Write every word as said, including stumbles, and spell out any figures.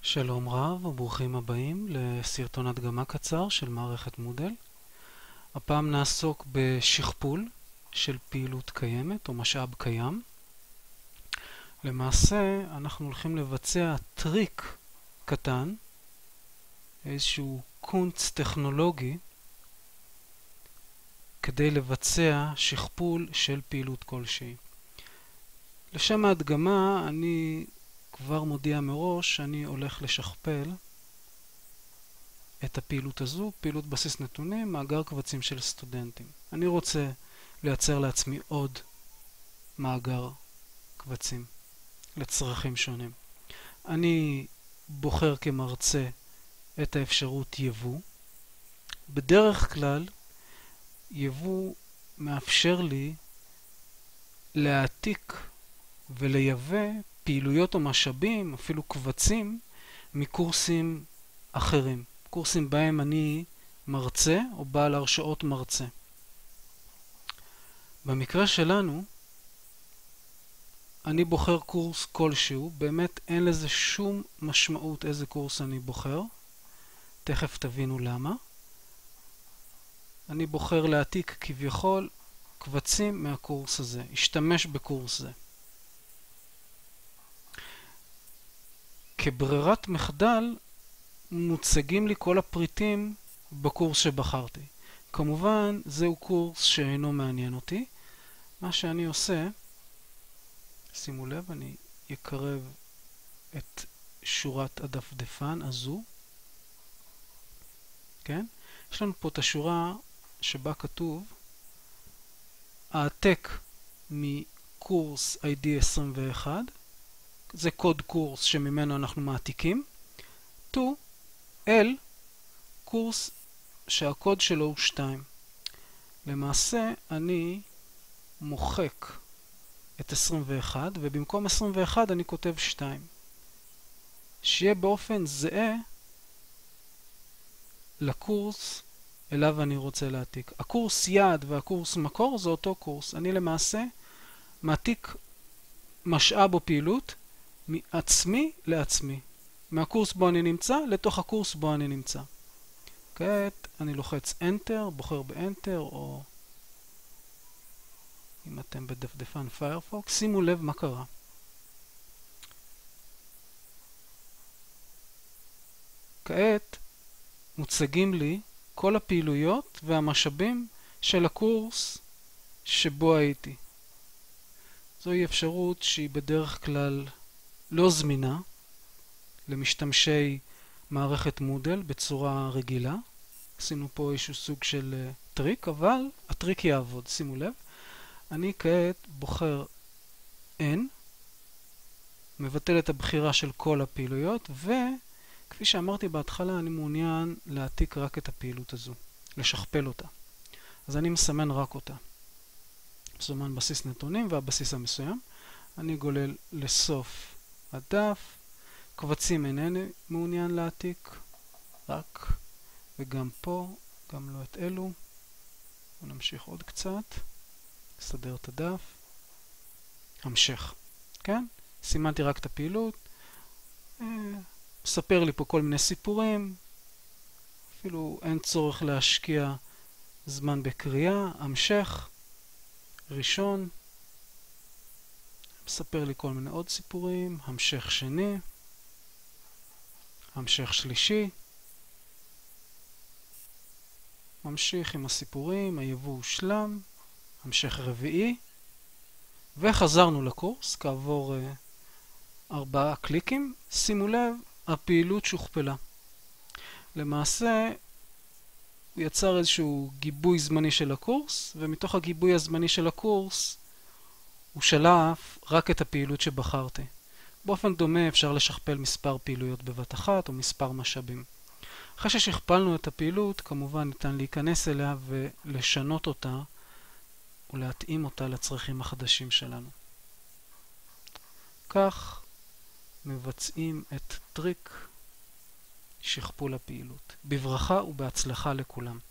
שלום רב וברוכים הבאים לסרטון הדגמה קצר של מערכת מודל. הפעם נעסוק בשכפול של פעילות קיימת או משאב קיים. למעשה אנחנו הולכים לבצע טריק קטן, איזשהו קונץ טכנולוגי, כדי לבצע שכפול של פעילות כלשהי. לשם ההדגמה אני כבר מודיע מראש שאני הולך לשכפל את הפעילות הזו, פעילות בסיס נתונים, מאגר קבצים של סטודנטים. אני רוצה לייצר לעצמי עוד מאגר קבצים לצרכים שונים. אני בוחר כמרצה את האפשרות יבוא. בדרך כלל יבוא מאפשר לי להעתיק ולייבא פעילויות או משאבים, אפילו קבצים, מקורסים אחרים. קורסים בהם אני מרצה או בעל הרשאות מרצה. במקרה שלנו, אני בוחר קורס כלשהו, באמת אין לזה שום משמעות איזה קורס אני בוחר. תכף תבינו למה. אני בוחר להעתיק כביכול קבצים מהקורס הזה, אשתמש בקורס זה. כברירת מחדל מוצגים לי כל הפריטים בקורס שבחרתי. כמובן זהו קורס שאינו מעניין אותי. מה שאני עושה, שימו לב, אני אקרב את שורת הדפדפן הזו. כן? יש לנו פה את השורה שבה כתוב העתק מקורס איי די עשרים ואחת, זה קוד קורס שממנו אנחנו מעתיקים, to אל קורס שהקוד שלו הוא שתיים. למעשה אני מוחק את עשרים ואחת ובמקום עשרים ואחת אני כותב שתיים. שיהיה באופן זהה לקורס אליו אני רוצה להעתיק. הקורס יעד והקורס מקור זה אותו קורס. אני למעשה מעתיק משאב או פעילות מעצמי לעצמי. מהקורס בו אני נמצא לתוך הקורס בו אני נמצא. כעת אני לוחץ Enter, בוחר ב-Enter, או אם אתם בדפדפן פיירפוקס, שימו לב מה קרה. כעת מוצגים לי כל הפעילויות והמשאבים של הקורס שבו הייתי. זוהי אפשרות שהיא בדרך כלל לא זמינה למשתמשי מערכת מודל בצורה רגילה. עשינו פה איזשהו סוג של uh, טריק, אבל הטריק יעבוד. שימו לב, אני כעת בוחר N, מבטל את הבחירה של כל הפעילויות, וכפי שאמרתי בהתחלה, אני מעוניין להעתיק רק את הפעילות הזו, לשכפל אותה. אז אני מסמן רק אותה. מסומן בסיס נתונים והבסיס המסוים. אני גולל לסוף הדף. קבצים אינני מעוניין להעתיק, רק, וגם פה, גם לא את אלו. נמשיך עוד קצת, נסדר את הדף. המשך, כן? סימנתי רק את הפעילות. מספר לי פה כל מיני סיפורים. אפילו אין צורך להשקיע זמן בקריאה. המשך, ראשון. מספר לי כל מיני עוד סיפורים. המשך שני. המשך שלישי. ממשיך עם הסיפורים, היבוא הושלם. המשך רביעי. וחזרנו לקורס כעבור uh, ארבעה קליקים. שימו לב, הפעילות שוכפלה. למעשה הוא יצר איזשהו גיבוי זמני של הקורס, ומתוך הגיבוי הזמני של הקורס הוא שלף רק את הפעילות שבחרתי. באופן דומה אפשר לשכפל מספר פעילויות בבת אחת או מספר משאבים. אחרי ששכפלנו את הפעילות, כמובן ניתן להיכנס אליה ולשנות אותה ולהתאים אותה לצרכים החדשים שלנו. כך מבצעים את טריק שכפול הפעילות. בברכה ובהצלחה לכולם.